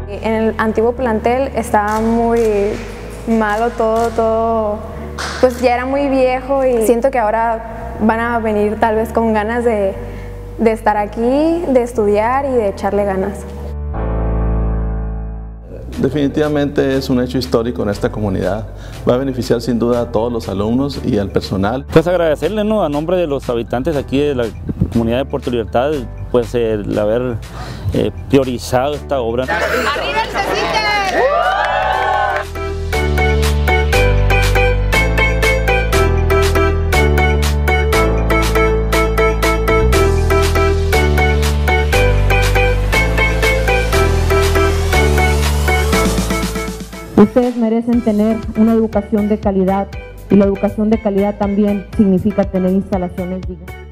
En el antiguo plantel estaba muy malo todo, pues ya era muy viejo y siento que ahora van a venir tal vez con ganas de estar aquí, de estudiar y de echarle ganas. Definitivamente es un hecho histórico en esta comunidad. Va a beneficiar sin duda a todos los alumnos y al personal. Pues agradecerle, ¿no?, a nombre de los habitantes aquí de la comunidad de Puerto Libertad, pues el haber priorizado esta obra. ¡Arriba el CECITE! Ustedes merecen tener una educación de calidad y la educación de calidad también significa tener instalaciones dignas.